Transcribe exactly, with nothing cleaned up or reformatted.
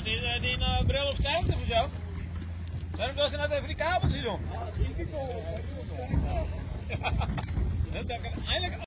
die, die uh, bril op sterkte of zo? Waarom was er net even die kabeltjes om? Ja, dat zie ik al. Ja, dat kan eigenlijk